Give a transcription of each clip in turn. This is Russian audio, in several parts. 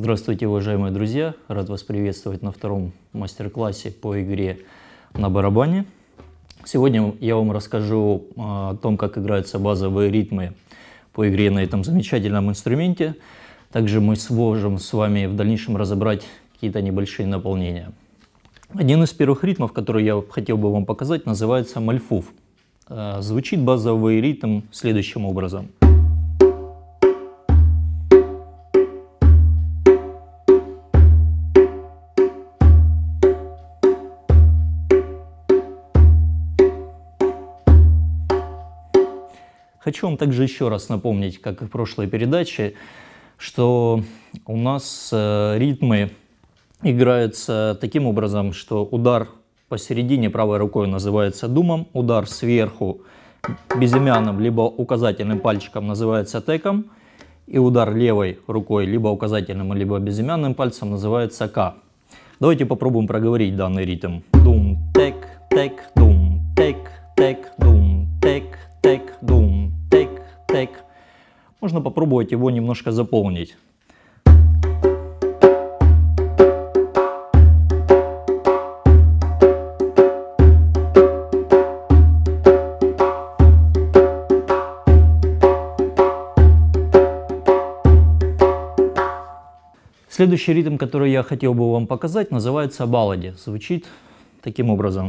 Здравствуйте, уважаемые друзья! Рад вас приветствовать на втором мастер-классе по игре на барабане. Сегодня я вам расскажу о том, как играются базовые ритмы по игре на этом замечательном инструменте. Также мы сможем с вами в дальнейшем разобрать какие-то небольшие наполнения. Один из первых ритмов, который я хотел бы вам показать, называется мальфуф. Звучит базовый ритм следующим образом. Хочу вам также еще раз напомнить, как и в прошлой передаче, что у нас ритмы играются таким образом, что удар посередине правой рукой называется думом, удар сверху безымянным либо указательным пальчиком называется теком, и удар левой рукой либо указательным, либо безымянным пальцем называется ка. Давайте попробуем проговорить данный ритм. Дум, тек, тек, дум, тек, тек, дум, тек, тек, дум, тек, тек. Можно попробовать его немножко заполнить. Следующий ритм, который я хотел бы вам показать, называется баллади. Звучит таким образом.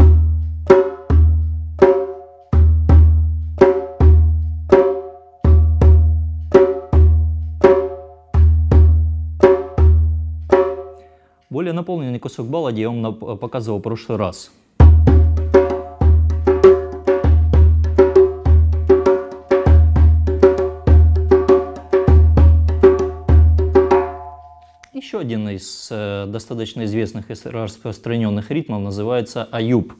Более наполненный кусок баллади я вам показывал в прошлый раз. Еще один из достаточно известных и распространенных ритмов называется аюб.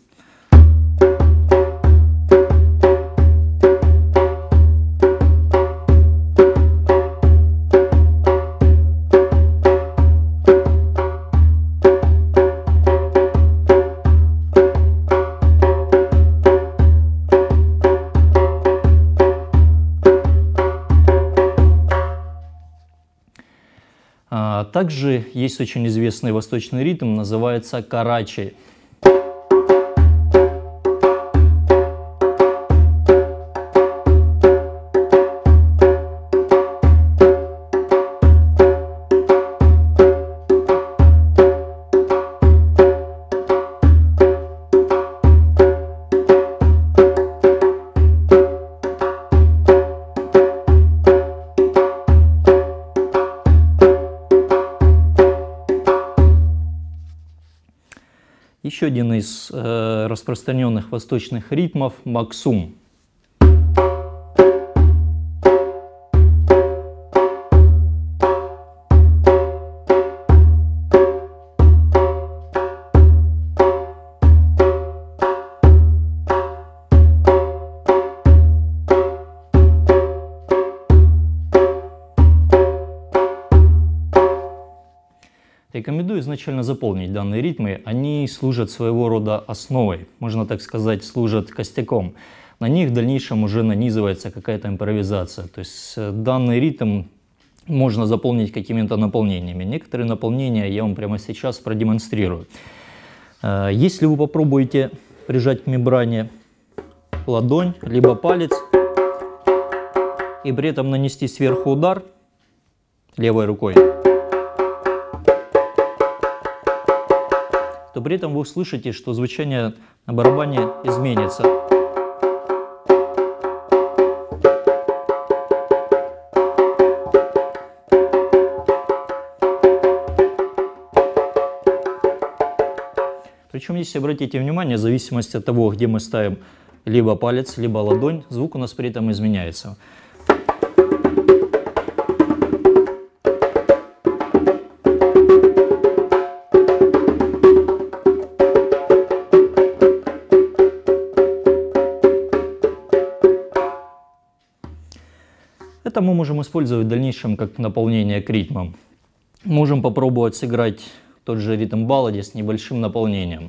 Также есть очень известный восточный ритм, называется карачи. Еще один из распространенных восточных ритмов – максум. Рекомендую изначально заполнить данные ритмы, они служат своего рода основой, можно так сказать, служат костяком. На них в дальнейшем уже нанизывается какая-то импровизация, то есть данный ритм можно заполнить какими-то наполнениями. Некоторые наполнения я вам прямо сейчас продемонстрирую. Если вы попробуете прижать к мембране ладонь, либо палец, и при этом нанести сверху удар левой рукой, то при этом вы услышите, что звучание на барабане изменится. Причем, если обратите внимание, в зависимости от того, где мы ставим либо палец, либо ладонь, звук у нас при этом изменяется. Это мы можем использовать в дальнейшем как наполнение к ритмам. Можем попробовать сыграть тот же ритм баллади с небольшим наполнением.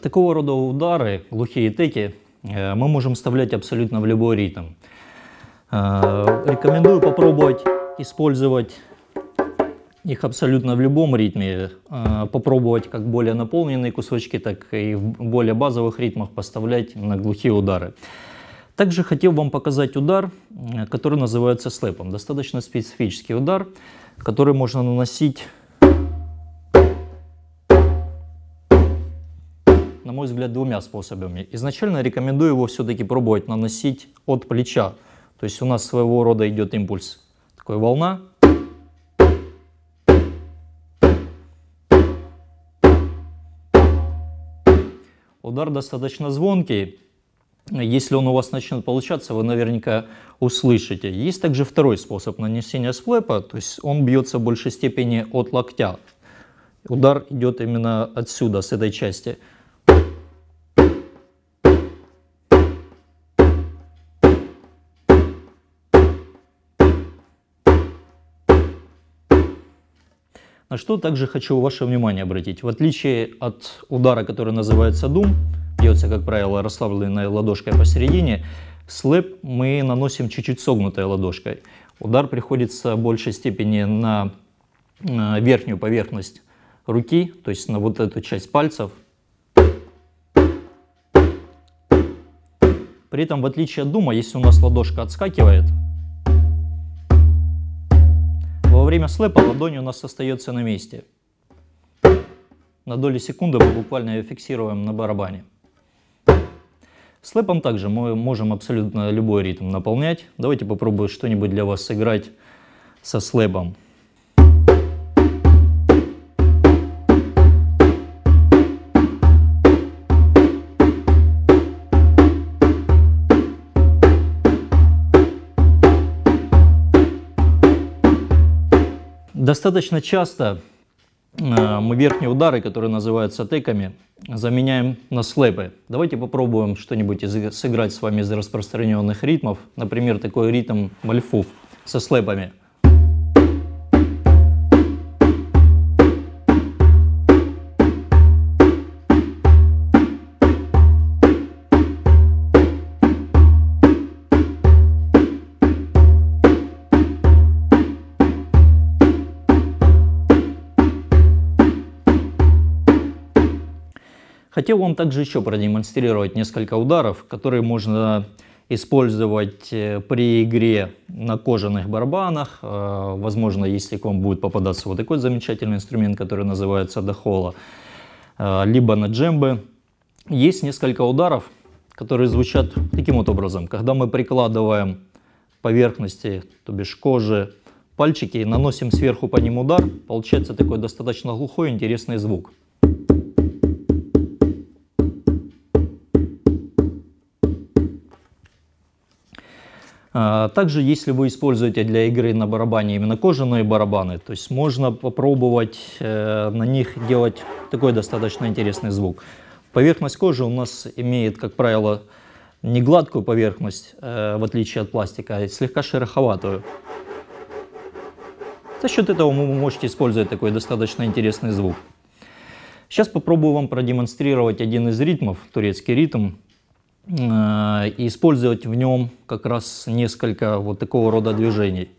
Такого рода удары, глухие теки, мы можем вставлять абсолютно в любой ритм. Рекомендую попробовать использовать их абсолютно в любом ритме. Попробовать как более наполненные кусочки, так и в более базовых ритмах поставлять на глухие удары. Также хотел вам показать удар, который называется слэпом. Достаточно специфический удар, который можно наносить, на мой взгляд, двумя способами. Изначально рекомендую его все-таки пробовать наносить от плеча. То есть у нас своего рода идет импульс, такой волна. Удар достаточно звонкий. Если он у вас начнет получаться, вы наверняка услышите. Есть также второй способ нанесения слэпа, то есть он бьется в большей степени от локтя. Удар идет именно отсюда, с этой части. На что также хочу ваше внимание обратить. В отличие от удара, который называется дум, бьется, как правило, расслабленной ладошкой посередине, слэп мы наносим чуть-чуть согнутой ладошкой. Удар приходится в большей степени на верхнюю поверхность руки, то есть на вот эту часть пальцев. При этом, в отличие от дума, если у нас ладошка отскакивает, во время слэпа ладонь у нас остается на месте. На доли секунды мы буквально ее фиксируем на барабане. Слэпом также мы можем абсолютно любой ритм наполнять. Давайте попробую что-нибудь для вас сыграть со слэпом. Достаточно часто мы верхние удары, которые называются теками, заменяем на слэпы. Давайте попробуем что-нибудь сыграть с вами из распространенных ритмов. Например, такой ритм мальфуф со слэпами. Хотел вам также еще продемонстрировать несколько ударов, которые можно использовать при игре на кожаных барабанах. Возможно, если к вам будет попадаться вот такой замечательный инструмент, который называется дахола, либо на джембе. Есть несколько ударов, которые звучат таким вот образом. Когда мы прикладываем поверхности, то бишь кожи, пальчики, и наносим сверху по ним удар, получается такой достаточно глухой интересный звук. Также, если вы используете для игры на барабане именно кожаные барабаны, то есть можно попробовать на них делать такой достаточно интересный звук. Поверхность кожи у нас имеет, как правило, не гладкую поверхность, в отличие от пластика, а слегка шероховатую. За счет этого вы можете использовать такой достаточно интересный звук. Сейчас попробую вам продемонстрировать один из ритмов, турецкий ритм, и использовать в нем как раз несколько вот такого рода движений.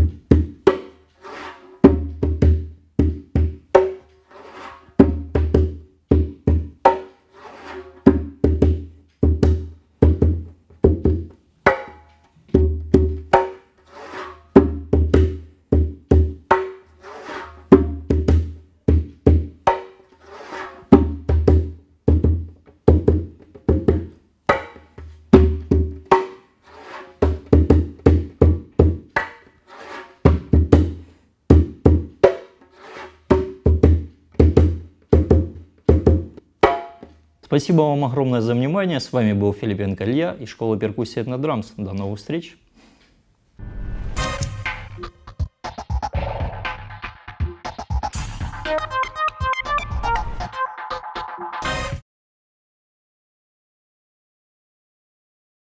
Спасибо вам огромное за внимание. С вами был Филипенко Илья из школы перкуссии Этнодрамс. До новых встреч!